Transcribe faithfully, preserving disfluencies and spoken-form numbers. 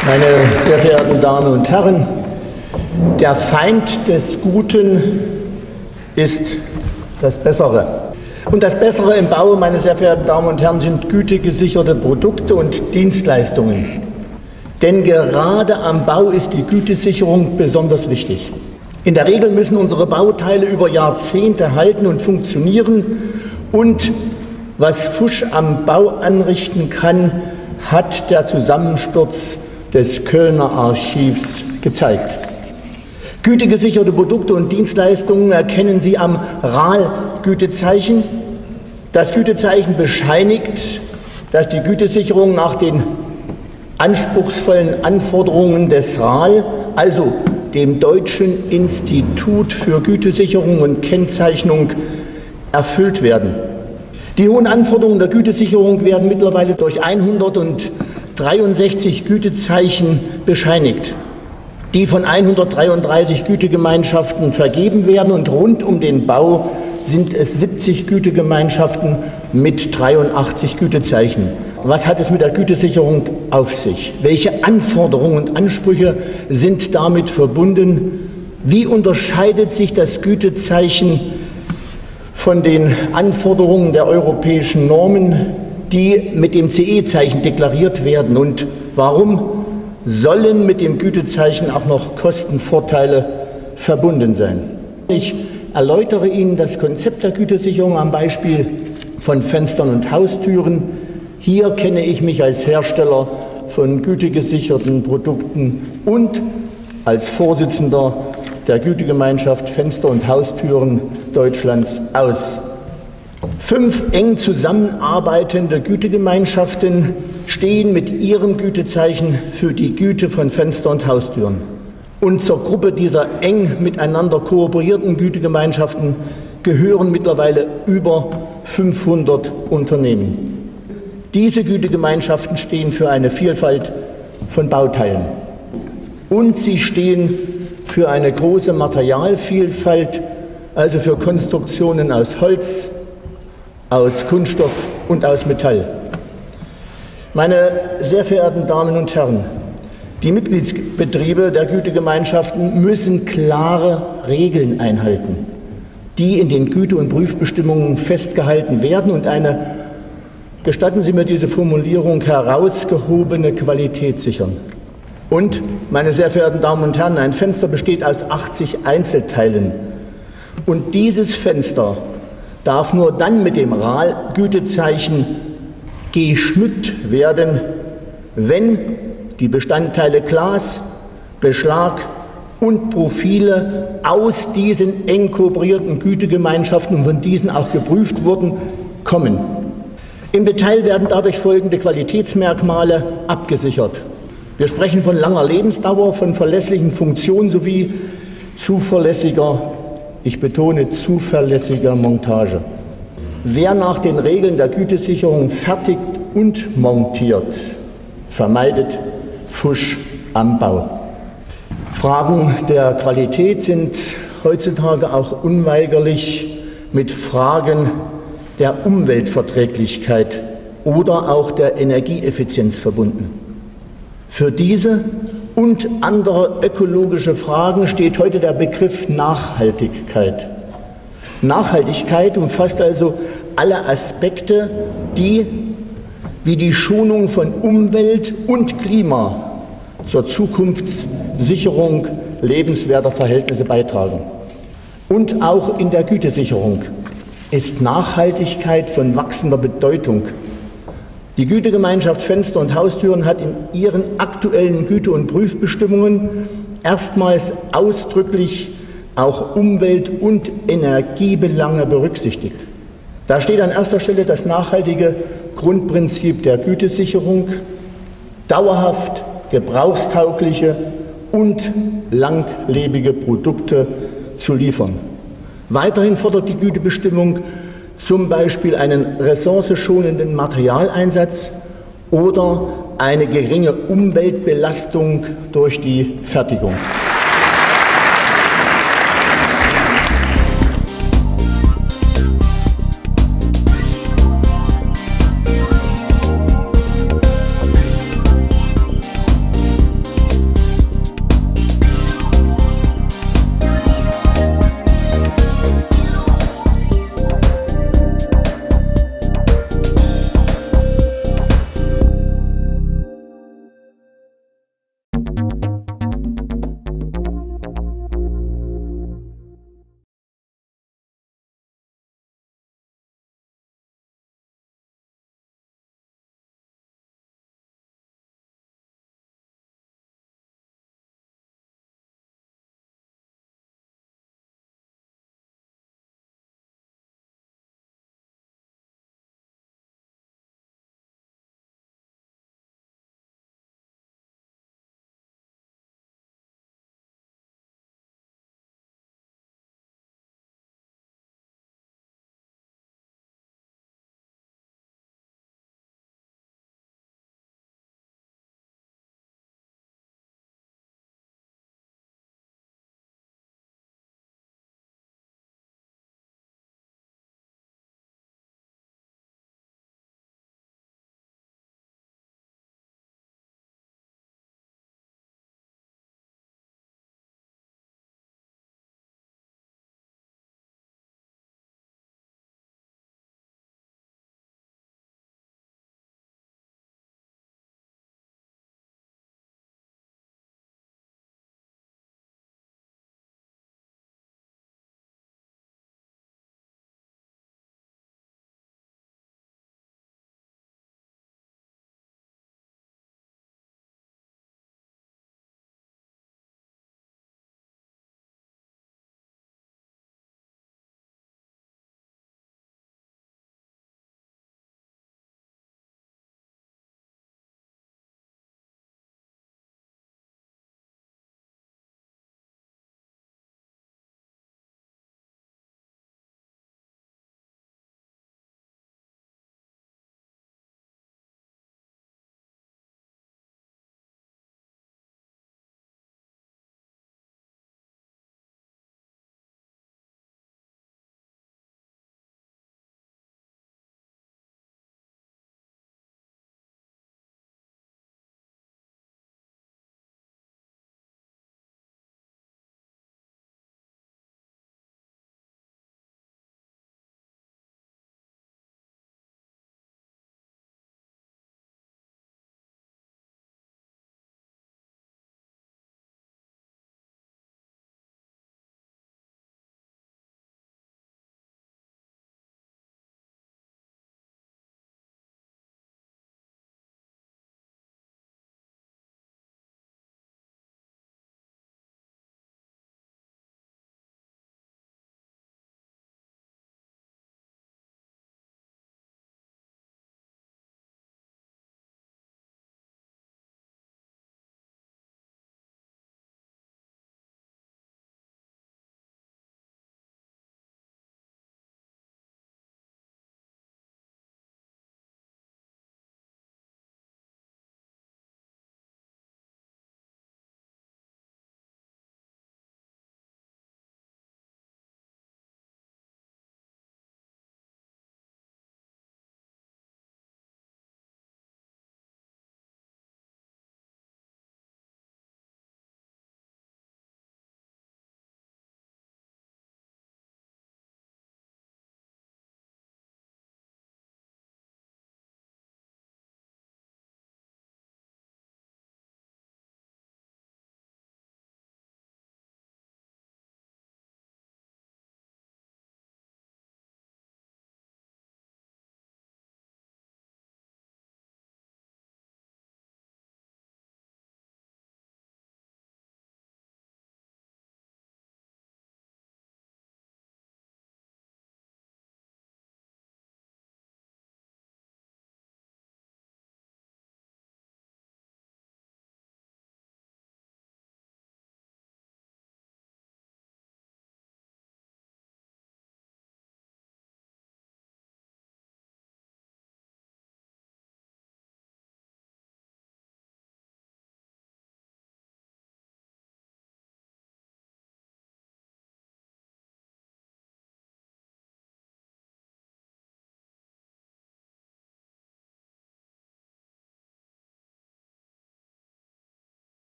Meine sehr verehrten Damen und Herren, der Feind des Guten ist das Bessere. Und das Bessere im Bau, meine sehr verehrten Damen und Herren, sind gütegesicherte Produkte und Dienstleistungen. Denn gerade am Bau ist die Gütesicherung besonders wichtig. In der Regel müssen unsere Bauteile über Jahrzehnte halten und funktionieren. Und was Fusch am Bau anrichten kann, hat der Zusammensturz des Kölner Archivs gezeigt. Gütegesicherte Produkte und Dienstleistungen erkennen Sie am R A L-Gütezeichen. Das Gütezeichen bescheinigt, dass die Gütesicherung nach den anspruchsvollen Anforderungen des R A L, also dem Deutschen Institut für Gütesicherung und Kennzeichnung, erfüllt werden. Die hohen Anforderungen der Gütesicherung werden mittlerweile durch hundertdreiundsechzig Gütezeichen bescheinigt, die von hundertdreiunddreißig Gütegemeinschaften vergeben werden, und rund um den Bau sind es siebzig Gütegemeinschaften mit dreiundachtzig Gütezeichen. Was hat es mit der Gütesicherung auf sich? Welche Anforderungen und Ansprüche sind damit verbunden? Wie unterscheidet sich das Gütezeichen von den Anforderungen der europäischen Normen, die mit dem C E-Zeichen deklariert werden? Und warum sollen mit dem Gütezeichen auch noch Kostenvorteile verbunden sein? Ich erläutere Ihnen das Konzept der Gütesicherung am Beispiel von Fenstern und Haustüren. Hier kenne ich mich als Hersteller von gütegesicherten Produkten und als Vorsitzender der Gütegemeinschaft Fenster und Haustüren Deutschlands aus. Fünf eng zusammenarbeitende Gütegemeinschaften stehen mit ihrem Gütezeichen für die Güte von Fenster und Haustüren. Und zur Gruppe dieser eng miteinander kooperierten Gütegemeinschaften gehören mittlerweile über fünfhundert Unternehmen. Diese Gütegemeinschaften stehen für eine Vielfalt von Bauteilen. Und sie stehen für eine große Materialvielfalt, also für Konstruktionen aus Holz, aus Kunststoff und aus Metall. Meine sehr verehrten Damen und Herren, die Mitgliedsbetriebe der Gütegemeinschaften müssen klare Regeln einhalten, die in den Güte- und Prüfbestimmungen festgehalten werden und eine, gestatten Sie mir diese Formulierung, herausgehobene Qualität sichern. Und, meine sehr verehrten Damen und Herren, ein Fenster besteht aus achtzig Einzelteilen. Und dieses Fenster darf nur dann mit dem R A L-Gütezeichen geschmückt werden, wenn die Bestandteile Glas, Beschlag und Profile aus diesen eng kooperierten Gütegemeinschaften und von diesen auch geprüft wurden, kommen. Im Detail werden dadurch folgende Qualitätsmerkmale abgesichert. Wir sprechen von langer Lebensdauer, von verlässlichen Funktionen sowie zuverlässiger, ich betone zuverlässiger Montage. Wer nach den Regeln der Gütesicherung fertigt und montiert, vermeidet Fusch am Bau. Fragen der Qualität sind heutzutage auch unweigerlich mit Fragen der Umweltverträglichkeit oder auch der Energieeffizienz verbunden. Für diese und andere ökologische Fragen steht heute der Begriff Nachhaltigkeit. Nachhaltigkeit umfasst also alle Aspekte, die wie die Schonung von Umwelt und Klima zur Zukunftssicherung lebenswerter Verhältnisse beitragen. Und auch in der Gütesicherung ist Nachhaltigkeit von wachsender Bedeutung. Die Gütegemeinschaft Fenster und Haustüren hat in ihren aktuellen Güte- und Prüfbestimmungen erstmals ausdrücklich auch Umwelt- und Energiebelange berücksichtigt. Da steht an erster Stelle das nachhaltige Grundprinzip der Gütesicherung, dauerhaft gebrauchstaugliche und langlebige Produkte zu liefern. Weiterhin fordert die Gütebestimmung zum Beispiel einen ressourcenschonenden Materialeinsatz oder eine geringe Umweltbelastung durch die Fertigung.